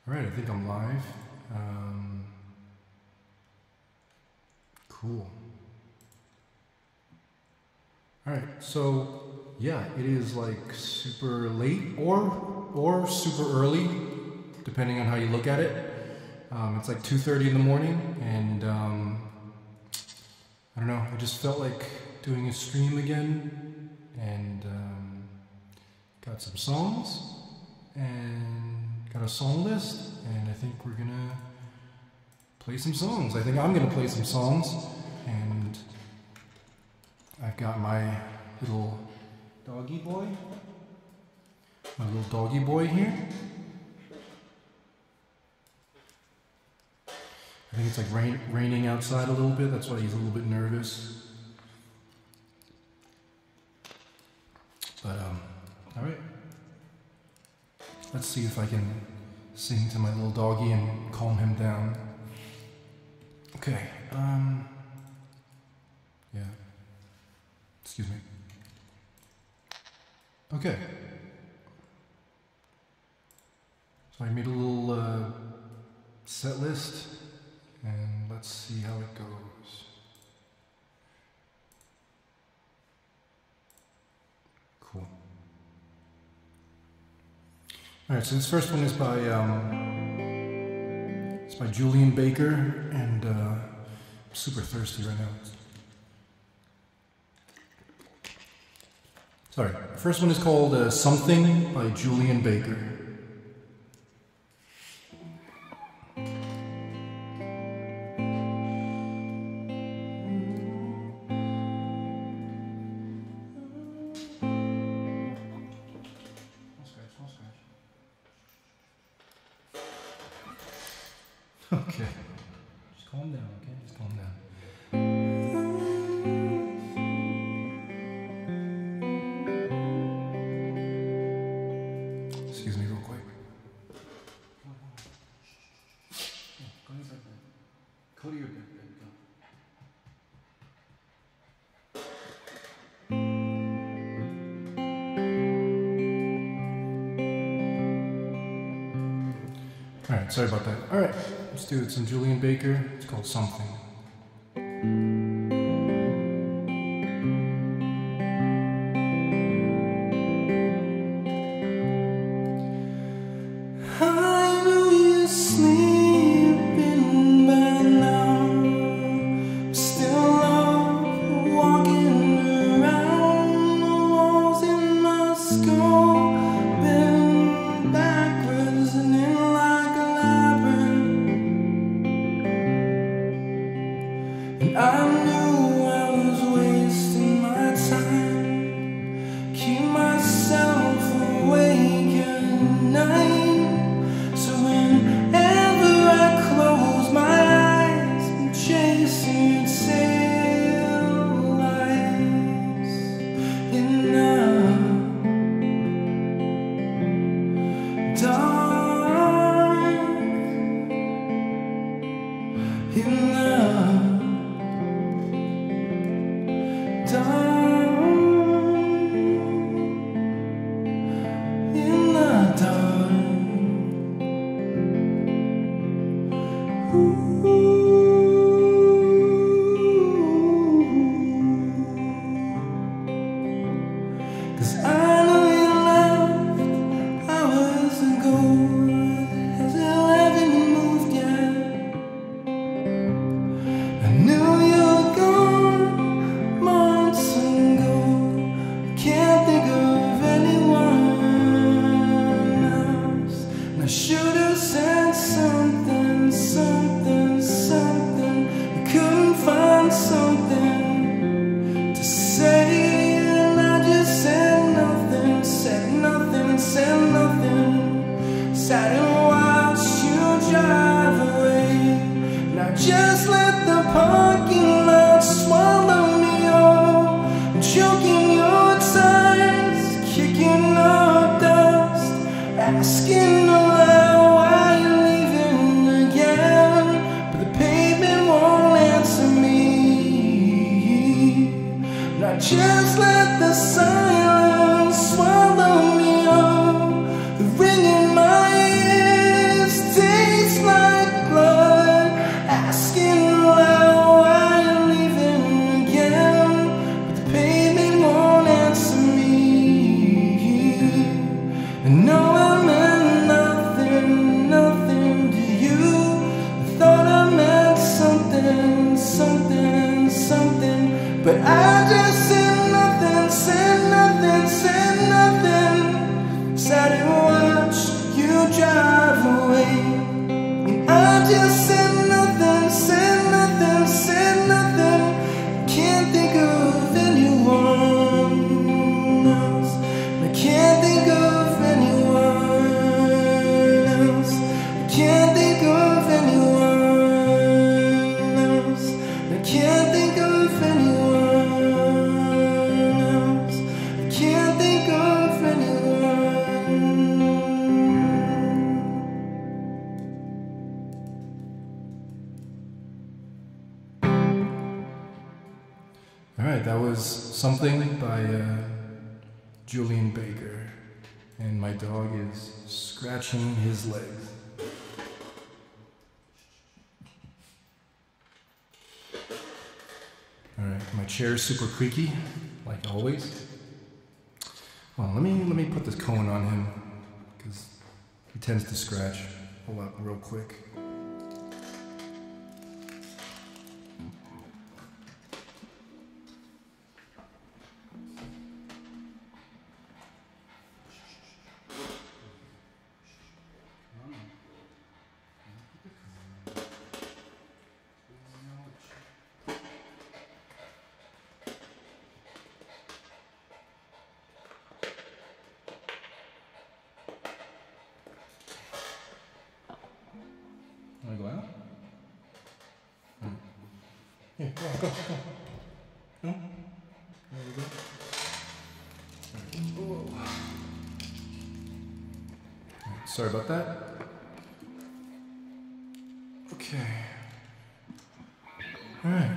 Alright, I think I'm live. Cool. Alright, so yeah, it is like super late or super early, depending on how you look at it. It's like 2:30 in the morning, and I don't know, I just felt like doing a stream again, and got some songs, and got a song list, and I think we're gonna play some songs. I think I'm gonna play some songs, and I've got my little doggy boy, here. I think it's like raining outside a little bit, that's why he's a little bit nervous. But alright. Let's see if I can sing to my little doggy and calm him down. Okay, yeah. Excuse me. Okay. So I made a little set list, and let's see how it goes. Cool. Alright, so this first one is by Julian Baker, and I'm super thirsty right now. Sorry, the first one is called Something by Julian Baker. Okay. Just calm down, okay? Just calm down. Excuse me real quick. Go to your bed. Alright, sorry about that. Alright, let's do it. Some Julian Baker. It's called Something. I know you're sleeping by now. Still up, walking around the walls in my skull, bent backwards and in like a labyrinth. And I knew I was wasting my time. Keep myself awake at night. So whenever I close my eyes, I'm chasing tail lights in the dark, in the dark, in the dark. Cause I know you left hours ago. Has it haven't moved yet? I knew you were gone months ago. I can't think of anyone else. And I should have said something, something, something. I couldn't find something to say, and I just said nothing, said nothing, said nothing. Sat and watched you drive away, and I just let the parking lot swallow me up, choking your tires, kicking up dust, asking aloud why you're leaving again. But the pavement won't answer me, and I just let the silence swallow me up, the ring in my ears. but I just said nothing, said nothing, said nothing. Sat and watched you drive away, and I just said nothing, said nothing, said nothing. Can't think of anyone else. I can't think of anyone else. I can't think of anyone else. I can't think of anyone else. I can't think of anyone. All right, that was Something by Julian Baker, and my dog is scratching his legs. All right, my chair is super creaky, like always. Well, let me put this cone on him, because he tends to scratch a lot real quick. Want to go out? Here, go. No? There we go. Whoa. Sorry about that. Okay. All right.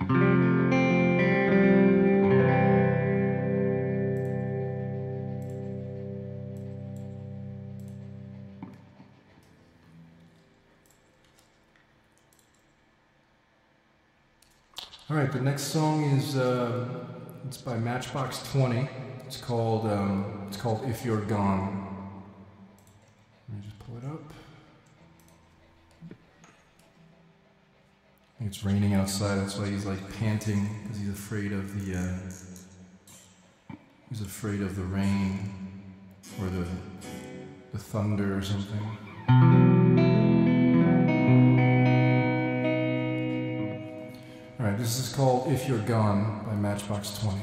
All right, the next song is it's by Matchbox 20. It's called If You're Gone. Let me just pull it up. I think it's raining outside. That's why he's like panting, because he's afraid of the rain or the thunder or something. All right, this is called If You're Gone by Matchbox 20.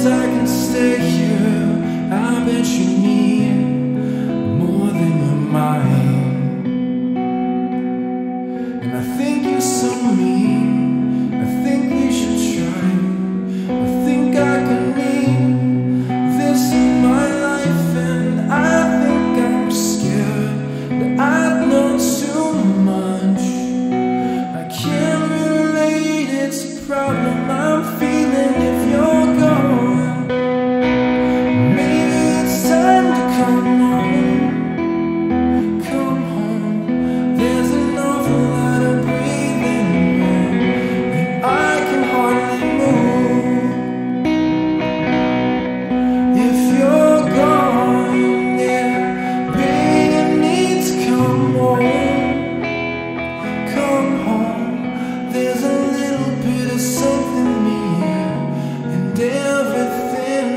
I can stay here. I bet you need more than your mind. And I think you're so mean. I think we should try. I think I can need this in my life. And I think I'm scared that I know too much. I can't relate, it's a problem I'm feeling if you're gone. Maybe it's time to come home. Come home. There's an awful lot of breathing room, and I can hardly move. If you're gone, yeah, baby, you need to come home. Come home. There's a little bit of something near and everything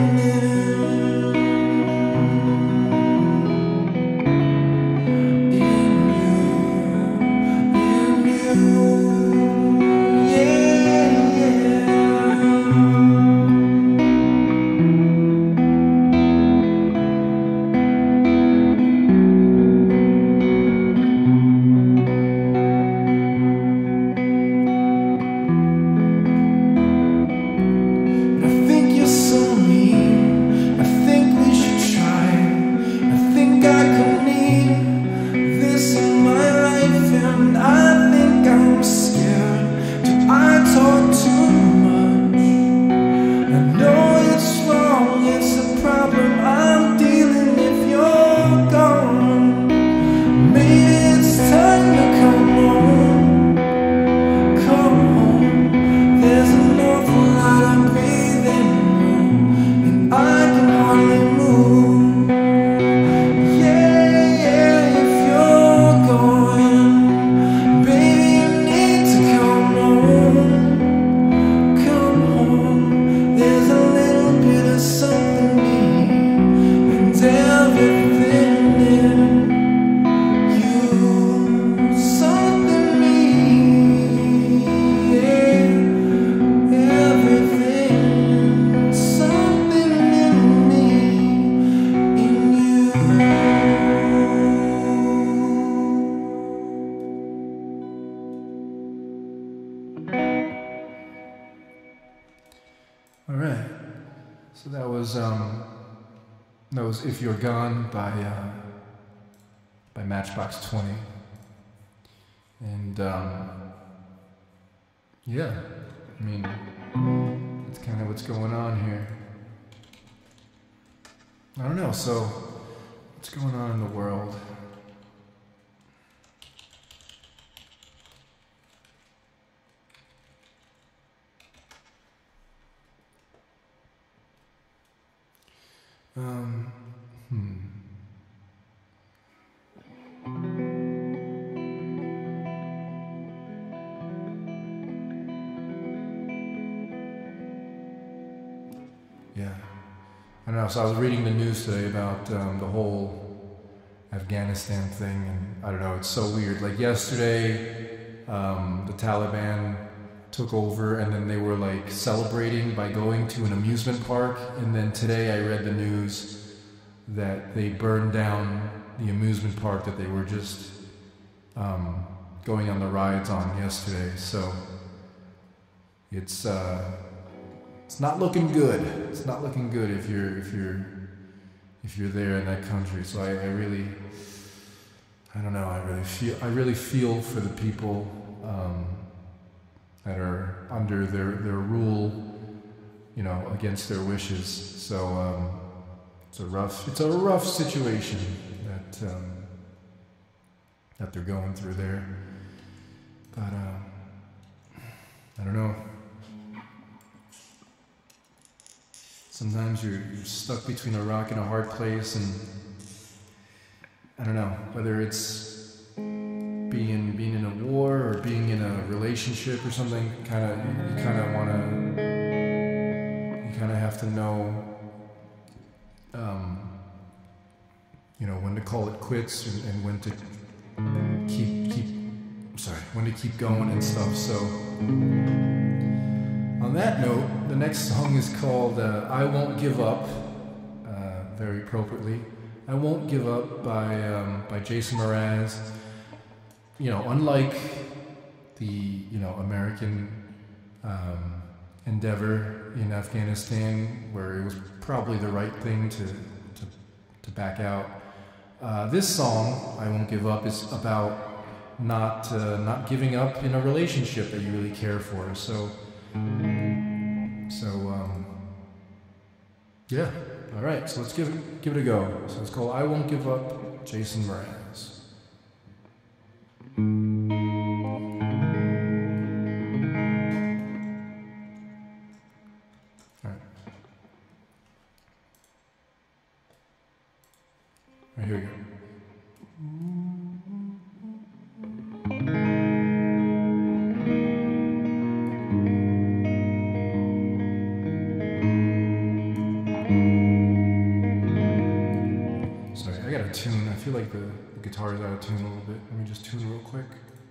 So that was If You're Gone by Matchbox 20. And yeah, I mean, that's kind of what's going on here. I don't know, so what's going on in the world? Yeah, I don't know. So I was reading the news today about the whole Afghanistan thing, and I don't know. It's so weird. Like yesterday, the Taliban took over, and then they were like celebrating by going to an amusement park. And then today, I read the news that they burned down the amusement park that they were just going on the rides on yesterday. So it's not looking good. It's not looking good if you're there in that country. So I don't know. I really feel for the people that are under their rule, you know, against their wishes. So it's a rough situation that they're going through there. But I don't know. Sometimes you're stuck between a rock and a hard place, and I don't know whether it's being in a war or being in a relationship or something. You kind of have to know, you know, when to call it quits and when to keep going and stuff. So On that note, the next song is called I Won't Give Up, very appropriately. I Won't Give Up by Jason Mraz. You know, unlike the, you know, American endeavor in Afghanistan, where it was probably the right thing to back out, this song, I Won't Give Up, is about not giving up in a relationship that you really care for. So yeah, all right, so let's give it a go. So it's called I Won't Give Up, Jason Mraz. All right, here we go. Tune. I feel like the guitar is out of tune a little bit. Let me just tune real quick.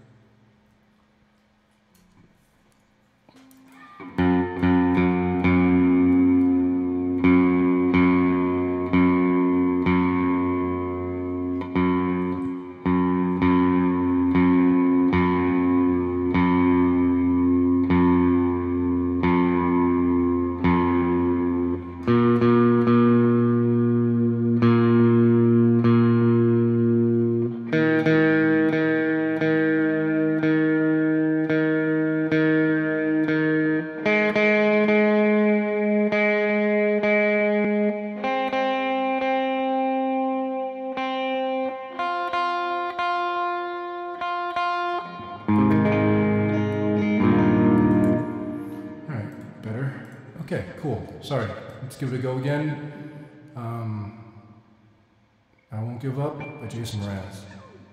Okay, cool. Sorry. Let's give it a go again. I Won't Give Up by Jason Mraz.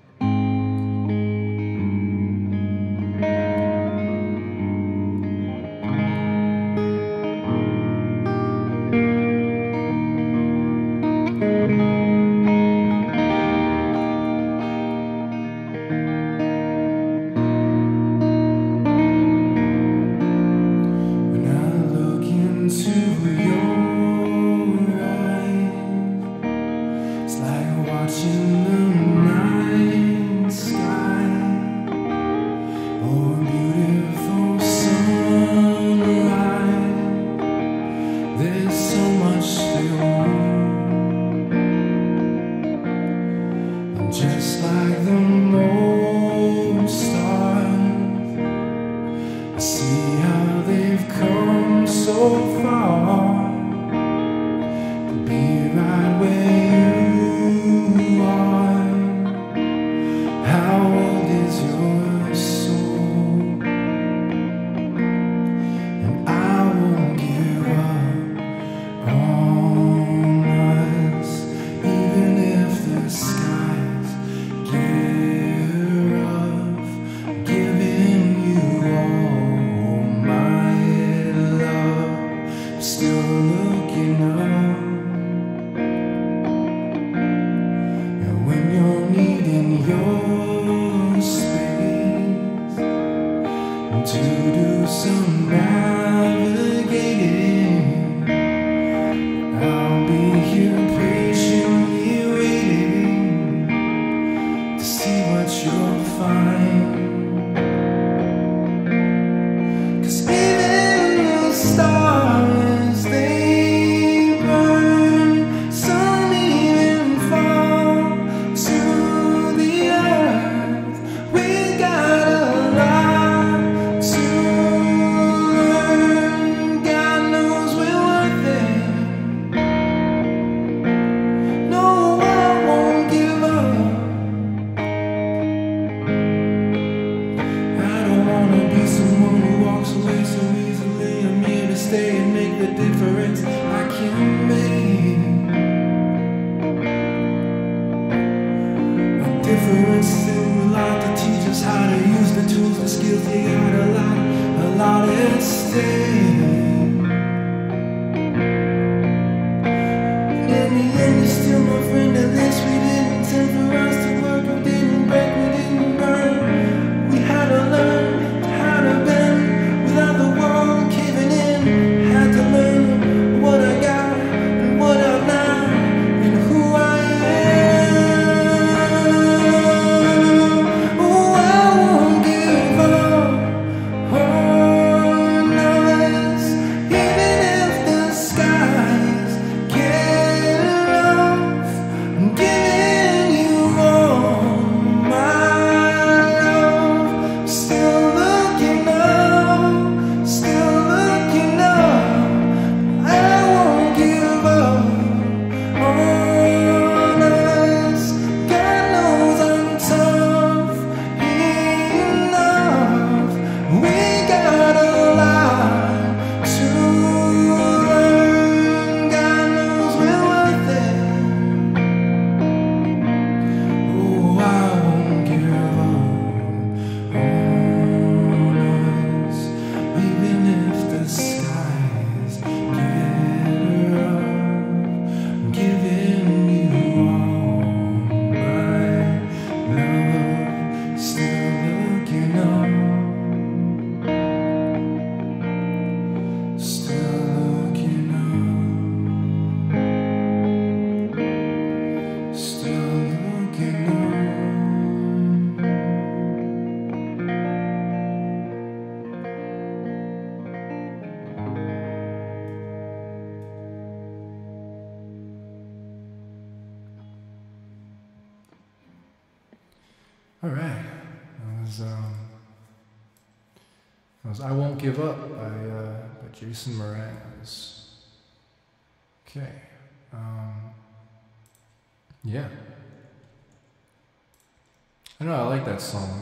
Just like the morning stars, I see how they've come so far to be right where you are. How old is your soul? And I won't give up on us, even if the sky to do some navigating, I'll be here patiently waiting to see what you'll find. 'Cause even the stars, they burn, some even fall to the earth. We got a lot stay and make the difference I can make. A difference through life to teach us how to use the tools and skills. You got a lot at stake. And in the end, you're still my friend. At least we didn't intend for us to work. We didn't break, we didn't burn. We had to learn how to bend without the world caving in. That was I Won't Give Up by Jason Mraz. Okay. Yeah. I know, I like that song.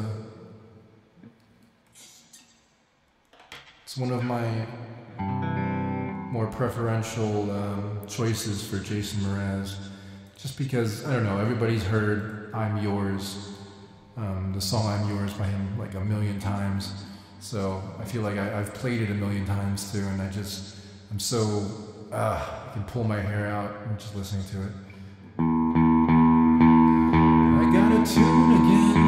It's one of my more preferential choices for Jason Mraz. Just because, I don't know, everybody's heard I'm Yours, the song I'm Yours by him like a million times. So I feel like I've played it a million times too, and I'm so, I can pull my hair out and just listening to it. I got a tune again.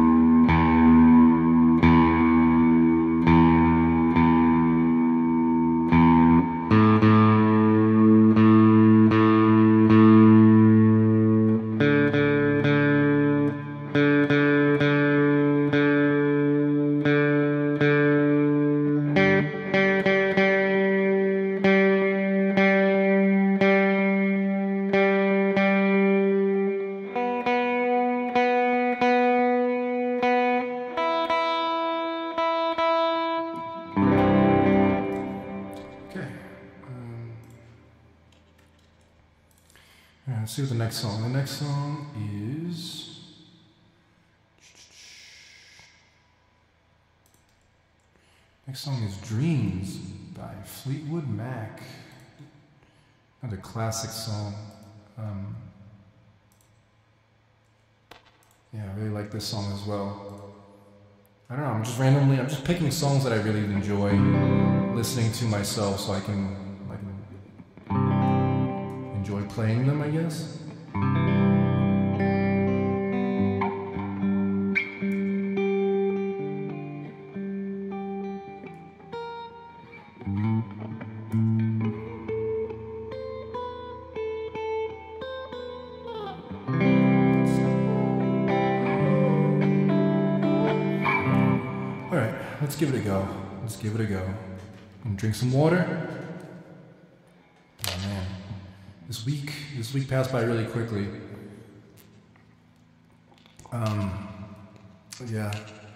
Let's see what the next song. The next song is Dreams by Fleetwood Mac. Another classic song. Yeah, I really like this song as well. I don't know, I'm just picking songs that I really enjoy listening to myself so I can enjoy playing them, I guess. All right, let's give it a go. Let's give it a go. And drink some water. This week passed by really quickly. Yeah.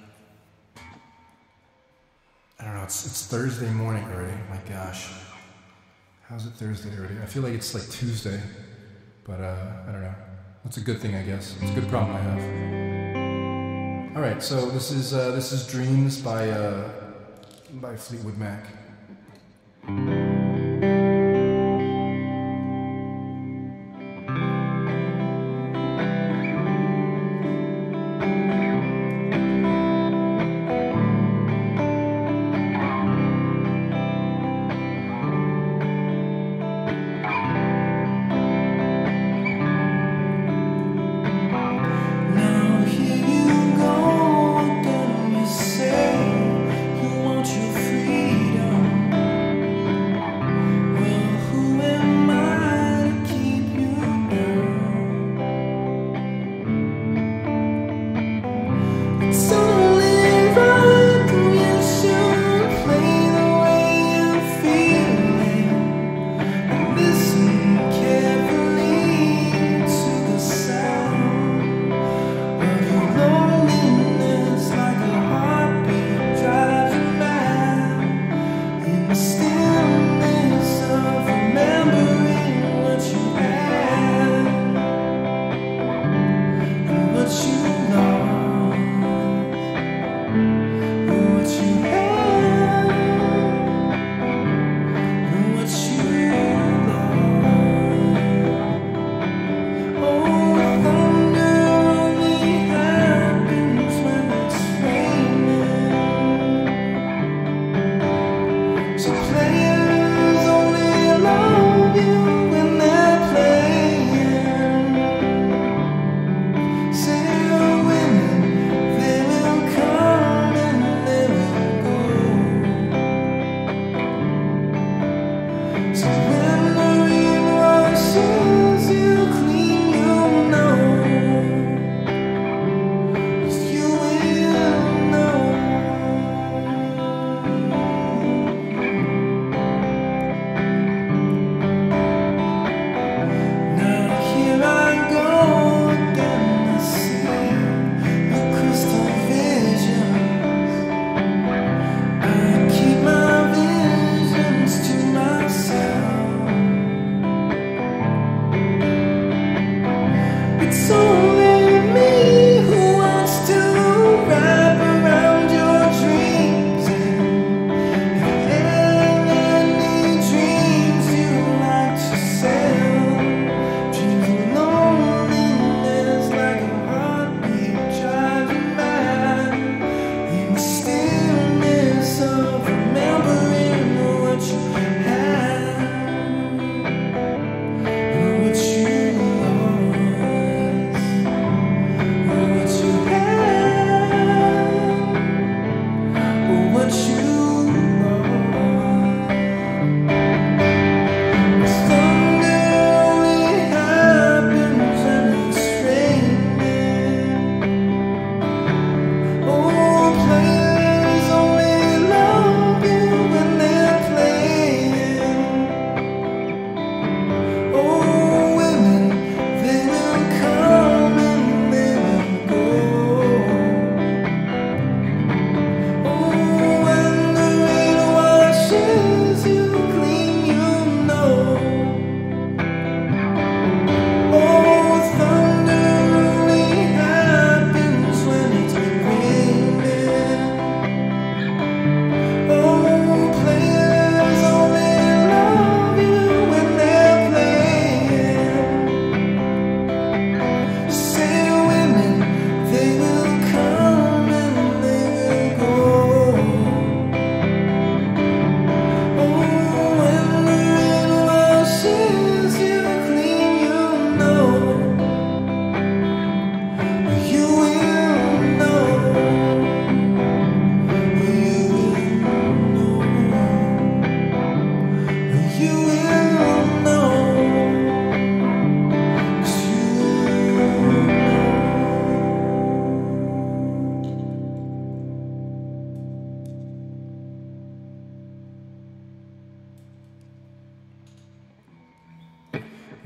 I don't know, it's Thursday morning already. My gosh. How's it Thursday already? I feel like it's like Tuesday. But I don't know. That's a good thing, I guess. It's a good problem I have. Alright, so this is Dreams by Fleetwood Mac.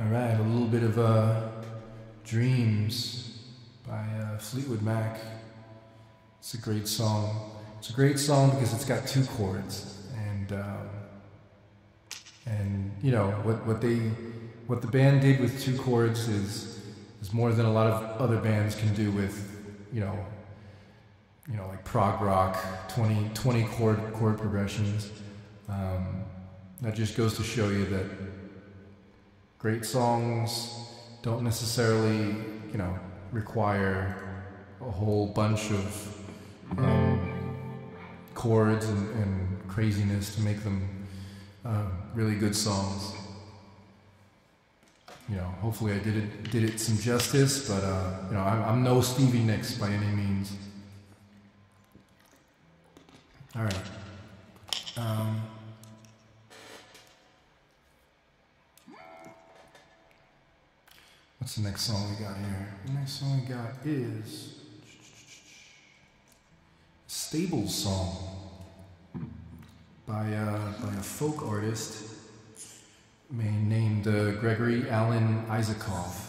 All right, a little bit of Dreams by Fleetwood Mac. It's a great song. It's a great song because it's got two chords, and you know what the band did with two chords is more than a lot of other bands can do with you know like prog rock 20 chord progressions. That just goes to show you that great songs don't necessarily, require a whole bunch of chords and craziness to make them really good songs. Hopefully I did it some justice, but I'm no Stevie Nicks by any means. All right. What's the next song we got here? The next song we got is Stables Song by a folk artist named Gregory Alan Isakov.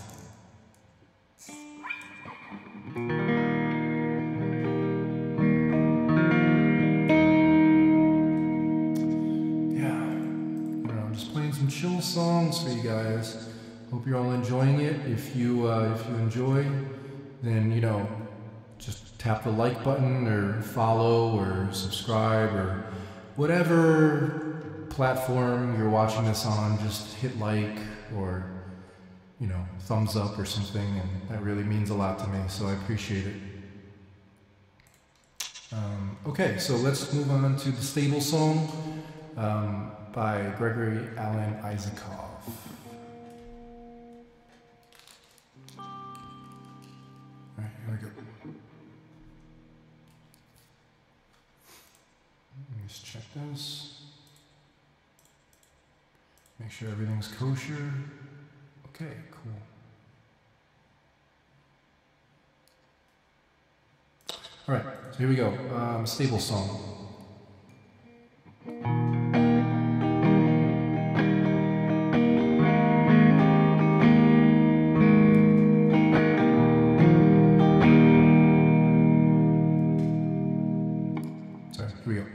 I'm just playing some chill songs for you guys. Hope you're all enjoying it. If you enjoy, then just tap the like button or follow or subscribe or whatever platform you're watching this on. Just hit like or thumbs up or something, and that really means a lot to me. So I appreciate it. Okay, so let's move on to the Stable Song by Gregory Alan Isakov. Here we go. Let's check this. Make sure everything's kosher. Okay, cool. All right, so here we go. Stable Song. Here we go.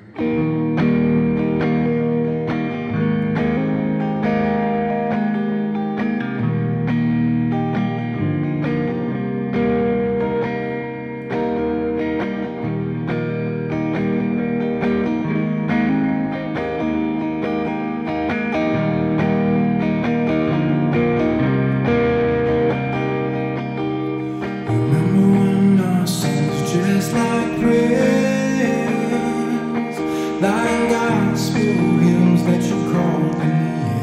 Like gospel hymns that you called in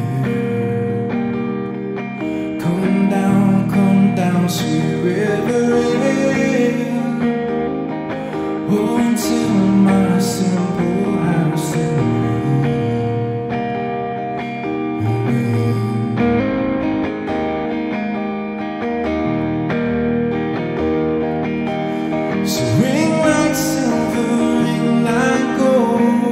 the air. Come down, sweet river rain. Oh, until my simple house so ring like silver, ring like gold.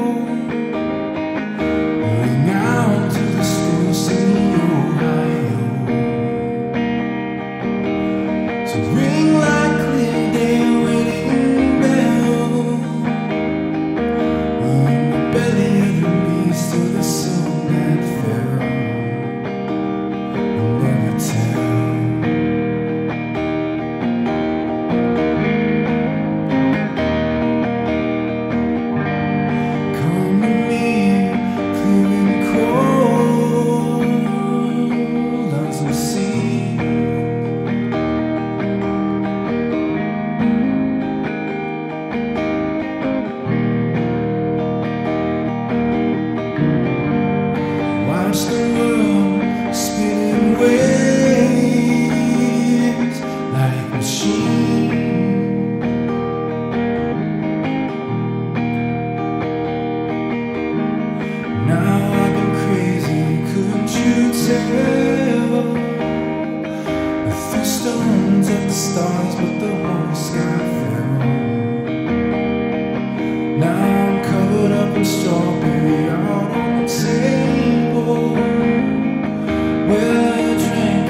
Watch the world spinning waves like machine. Now I've been crazy, couldn't you tell? With the stones of the stars, but the whole sky fell. Now I'm covered up in strawberry out on the table. Well, I drank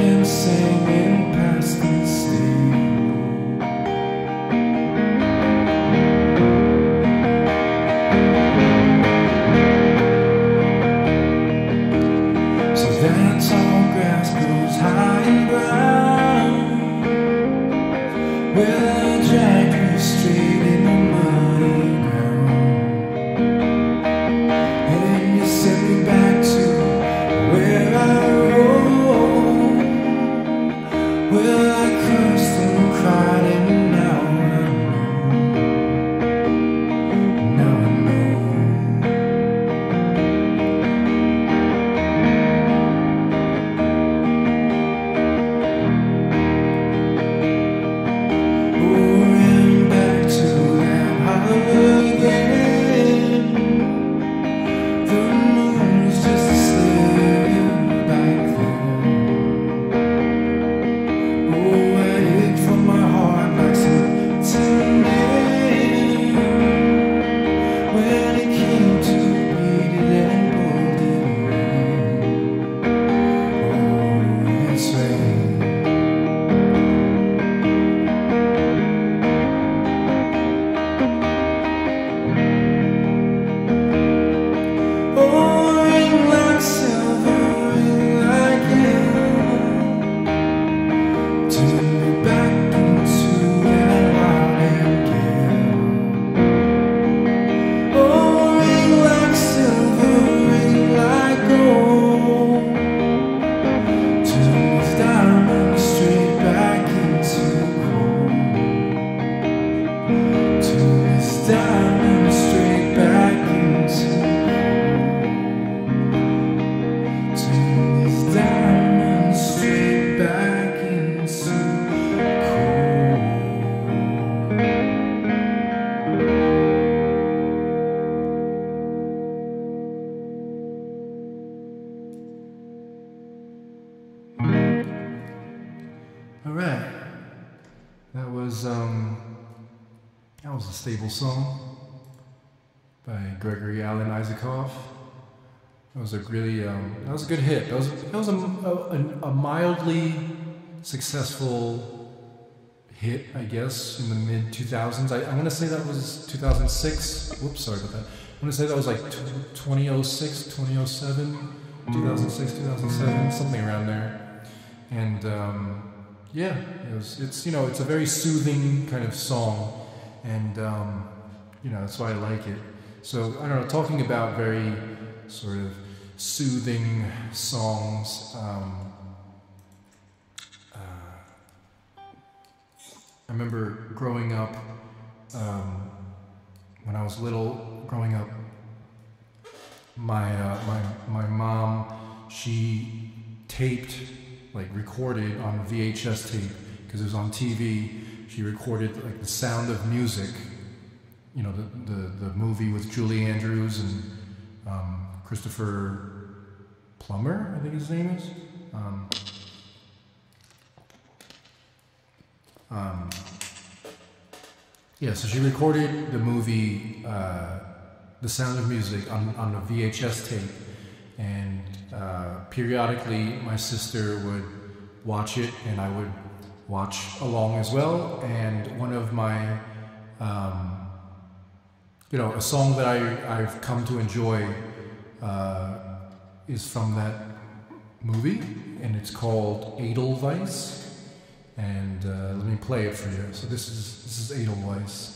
Stable Song by Gregory Alan Isakov. That was a really, that was a good hit. That was a mildly successful hit, I guess, in the mid 2000s. I'm gonna say that was 2006. Whoops, sorry about that. I'm gonna say that was like 2006, 2007, 2006, 2007, something around there. And yeah, it's you know, it's a very soothing kind of song, and you know, that's why I like it. So I don't know, talking about very sort of soothing songs. I remember growing up, when I was little, growing up, my mom, she taped, like recorded on a VHS tape, because it was on TV. She recorded like The Sound of Music, you know, the movie with Julie Andrews and Christopher Plummer, I think his name is. Yeah, so she recorded the movie The Sound of Music on a VHS tape, and periodically my sister would watch it and I would watch along as well. And one of my, you know, a song that I've come to enjoy is from that movie, and it's called Edelweiss. And let me play it for you. So this is Edelweiss.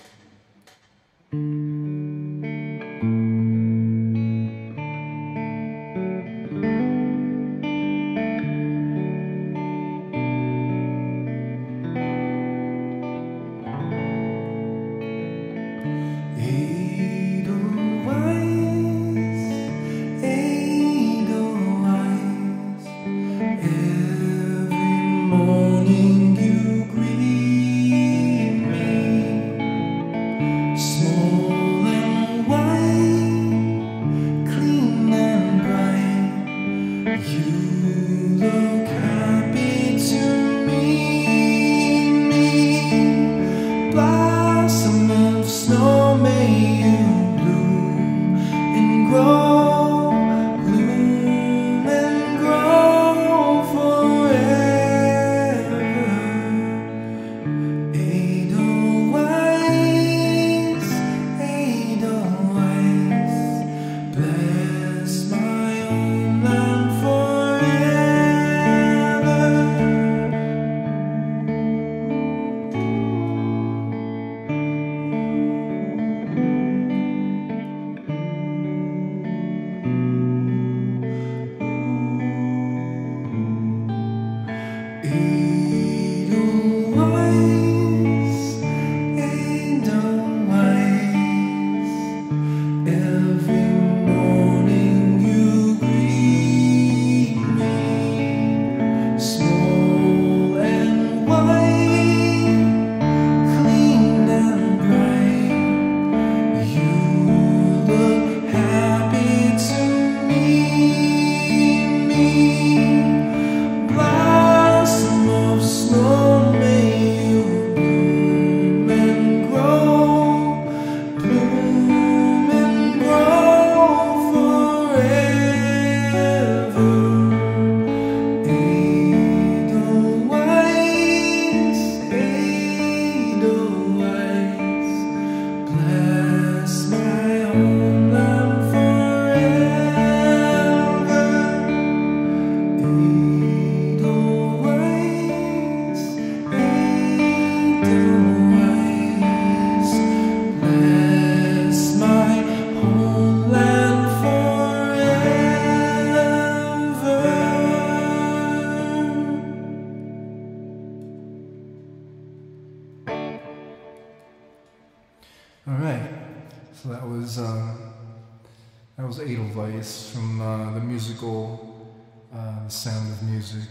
That was Edelweiss from the musical The Sound of Music.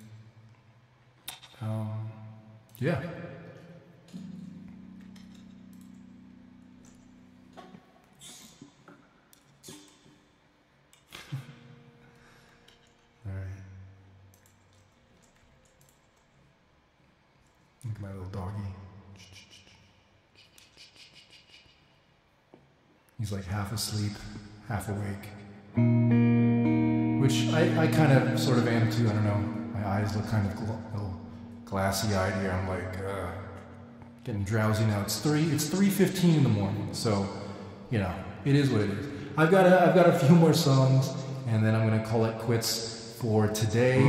Yeah. All right. Look at my little doggy. He's like half asleep, half awake. Which I kind of sort of am too. I don't know. My eyes look kind of little glassy-eyed here. I'm like getting drowsy now. It's 3:15 in the morning. So, you know, it is what it is. I've got a few more songs, and then I'm gonna call it quits for today.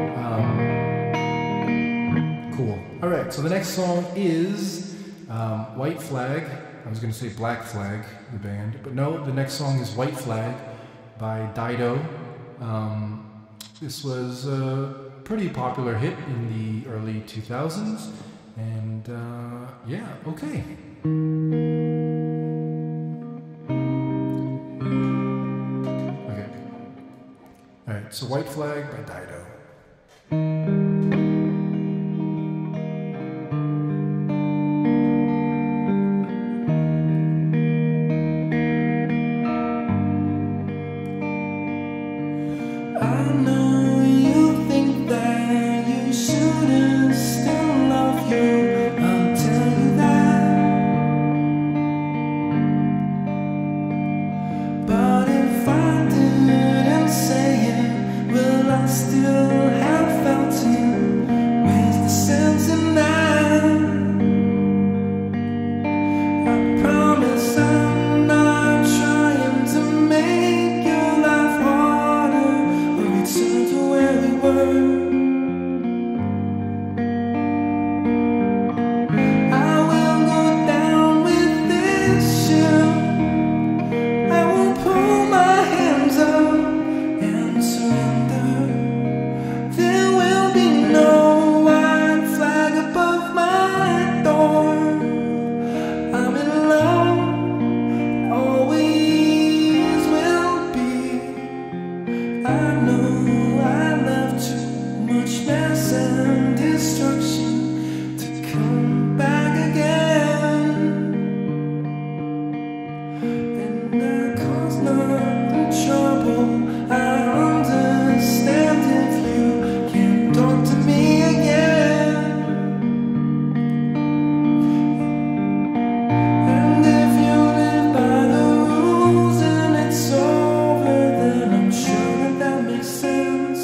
Cool. All right. So the next song is White Flag. I was gonna say Black Flag, the band, but no. The next song is White Flag by Dido. This was a pretty popular hit in the early 2000s, and yeah, okay. Okay. All right, so White Flag by Dido. I know you think that you shouldn't still love you. I'll tell you that. But if I didn't say it, will I still have felt it? Where's the sense in that? I promise I'm not trying to make your life harder. Return to where we were. I will go down with this ship. I will pull my hands up and surrender. There will be no white flag above my door. I'm in love, always will be. I know I love too much mess and destruction to come back again. And I cause nothing trouble. I understand if you can't talk to me again. And if you live by the rules and it's over, then I'm sure that makes sense.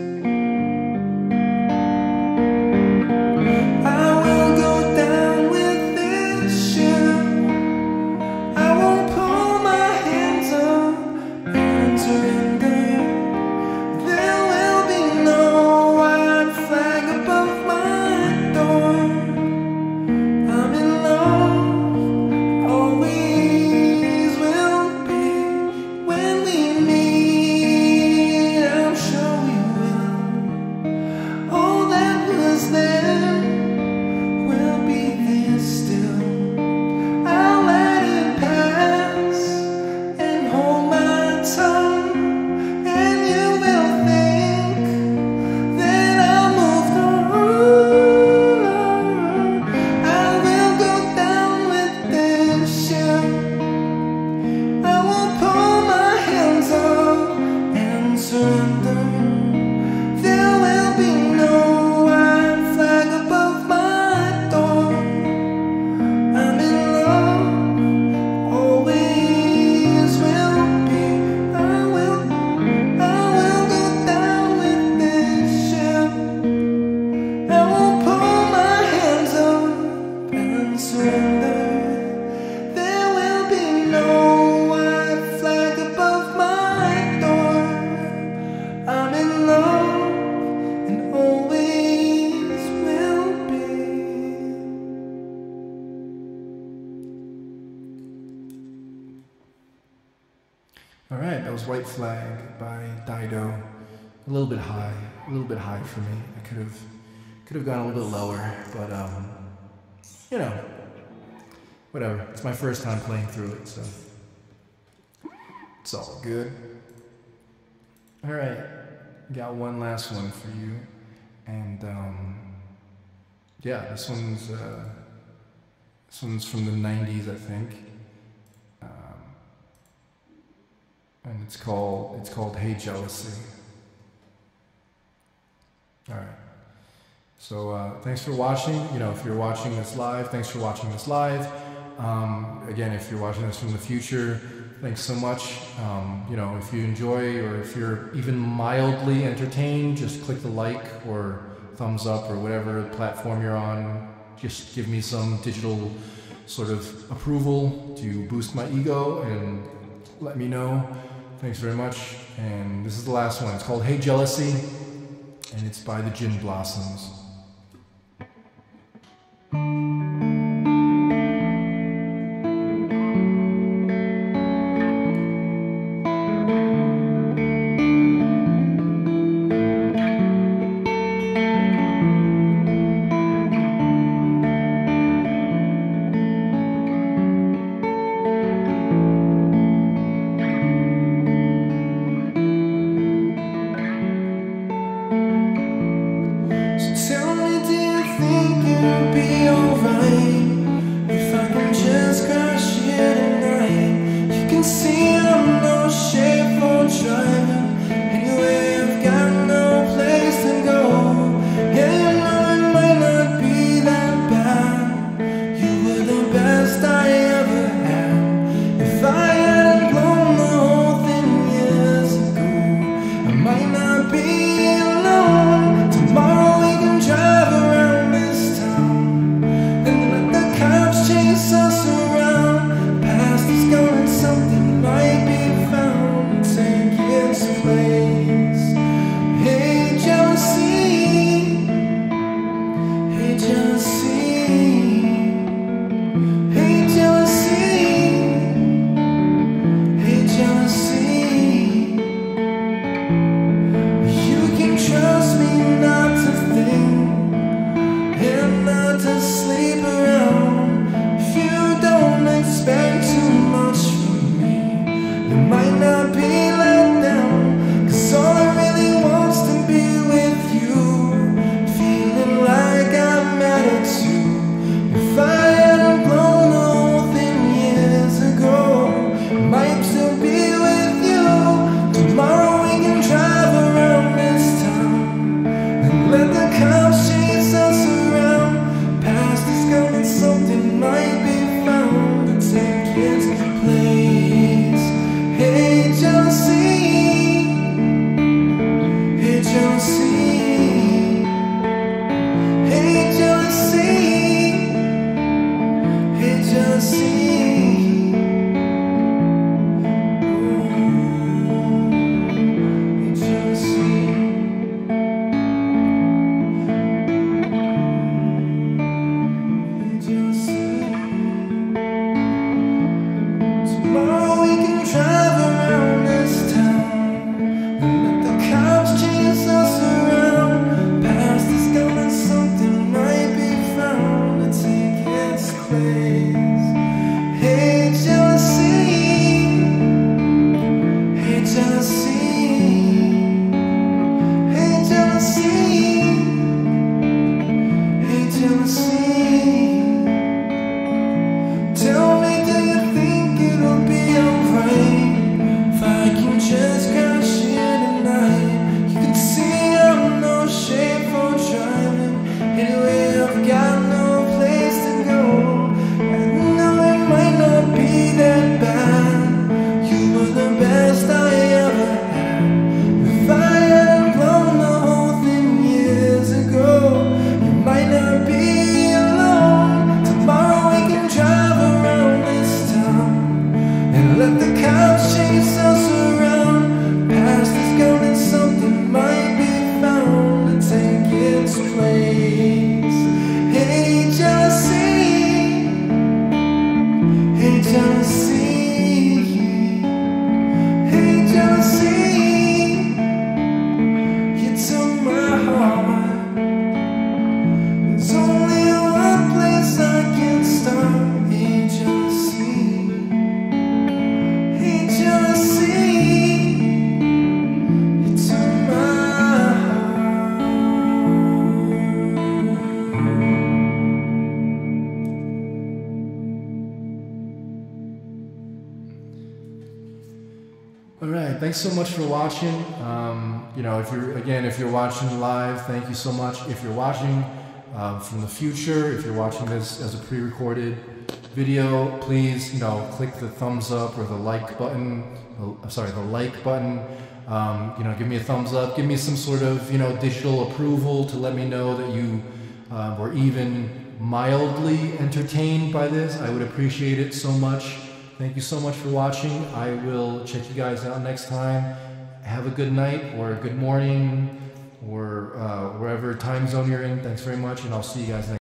I will go down with this ship. I won't pull my hands up and surrender. There will be no white flag above my door. I'm in love, always will be. When we meet, I'm sure we will. All that was then will be there still. I'll let it pass and hold my tongue, and you will think that I moved on. I will go down with this ship. I will pull my hands up and surrender. There will be no white flag above my door. I'm in love, always will be. I will go down with this ship. I will pull my hands up and surrender. There will be no white flag above my door. I'm in love and always will be. All right, that was White Flag by Dido. A little bit high for me. I could have gone a little bit lower, but you know, whatever. It's my first time playing through it, so it's all good. All right, got one last one for you, and yeah, this one's from the '90s, I think. And it's called Hey Jealousy. All right. So thanks for watching. You know, if you're watching this live, thanks for watching this live. Again, if you're watching this from the future, thanks so much. You know, if you enjoy or if you're even mildly entertained, just click the like or thumbs up or whatever platform you're on. Just give me some digital sort of approval to boost my ego and let me know. Thanks very much. And this is the last one. It's called Hey Jealousy, and it's by the Gin Blossoms. Tell me, do you think it'll be alright if I can just crash here tonight? You can see I'm no shape for driving. Anyway, I've got no place to go. Yeah, you know it might not be that bad. You were the best I ever had. If I hadn't blown the whole thing years ago, I might not be alone. Tomorrow we can drive around this town and let the cops chase us around. Past is gone and something might be found and take its place. Hey jealousy, hey jealousy, hey jealousy, hey jealousy. You can trust me not to think and not to sleep around. If you don't expect too much from me, you might not be let down. 'Cause all I really want's to be with you, feeling like I matter too. If I hadn't blown the whole thing years ago, I might still be with you. Tomorrow we can drive around this town and let the cops chase us around. Past is gone and something might be found to take its place. Hey jealousy, hey jealousy, hey jealousy, hey jealousy. Hey jealousy. Tomorrow we can drive around this town and let the cops chase us around. Past is gone and something might be found to take its place. Hey jealousy, hey jealousy, hey jealousy, hey jealousy. Tell me, do you think it'll be alright if I can just crash here tonight? You can see I'm no shape for driving. Anyway, I've got no place to go. I know it might not be that bad. You were the best I ever had. If I hadn't blown the whole thing years ago, you might not be alone. Tomorrow we can drive around this town and let the cops chase us around. Past is gone and something might be found to take its place. Hey jealousy, hey jealousy, hey jealousy. You took my heart. There's only one place I can start. Hey jealousy, hey jealousy. You took my heart. All right, thanks so much for watching. You know, if you're watching live, thank you so much. If you're watching from the future, if you're watching this as a pre-recorded, video, please, you know, click the thumbs up or the like button. The like button. You know, give me a thumbs up. Give me some sort of, you know, digital approval to let me know that you were even mildly entertained by this. I would appreciate it so much. Thank you so much for watching. I will check you guys out next time. Have a good night or a good morning or wherever time zone you're in. Thanks very much, and I'll see you guys next time.